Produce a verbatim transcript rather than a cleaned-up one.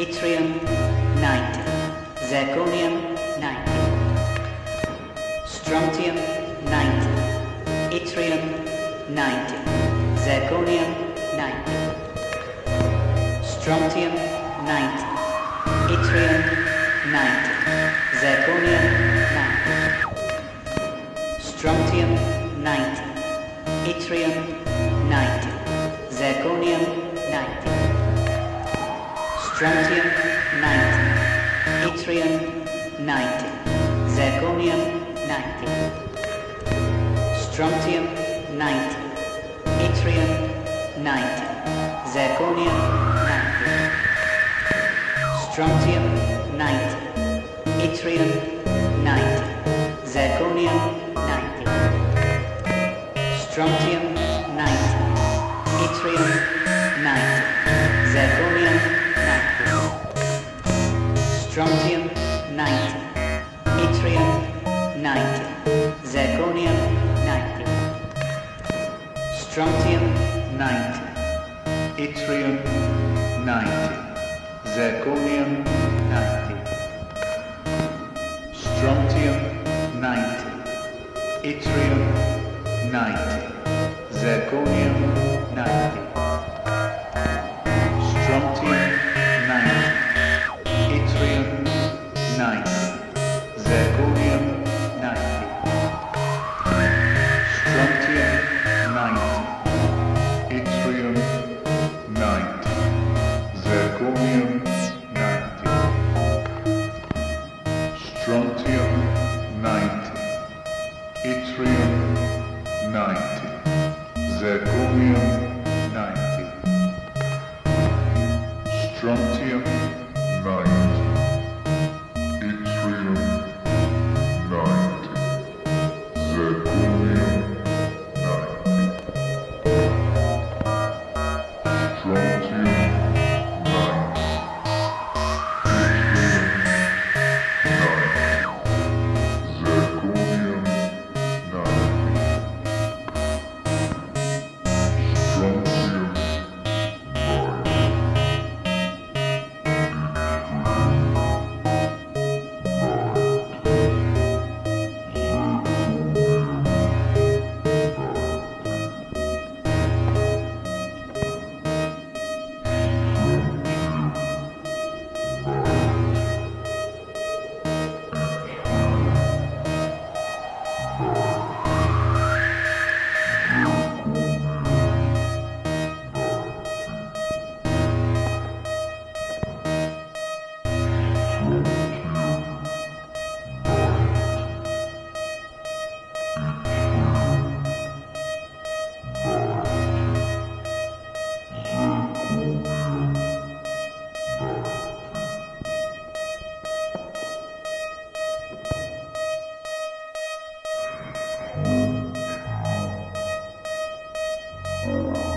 yttrium ninety, zirconium ninety, strontium ninety, yttrium ninety, zirconium ninety, strontium ninety, yttrium ninety, zirconium ninety, strontium ninety, yttrium ninety, zirconium ninety, strontium ninety, yttrium ninety, zirconium ninety, strontium ninety, yttrium ninety, zirconium ninety, strontium ninety, yttrium ninety, zirconium ninety, strontium ninety, yttrium ninety, zirconium ninety, strontium ninety, yttrium ninety, zirconium ninety, strontium ninety, yttrium ninety, zirconium ninety, strontium ninety, yttrium ninety, zirconium ninety, strontium ninety, yttrium ninety, zirconium ninety, strontium ninety, yttrium ninety, zirconium ninety, strontium ninety, yttrium ninety, zirconium ninety, strontium ninety, yttrium ninety, zirconium ninety, strontium Oh.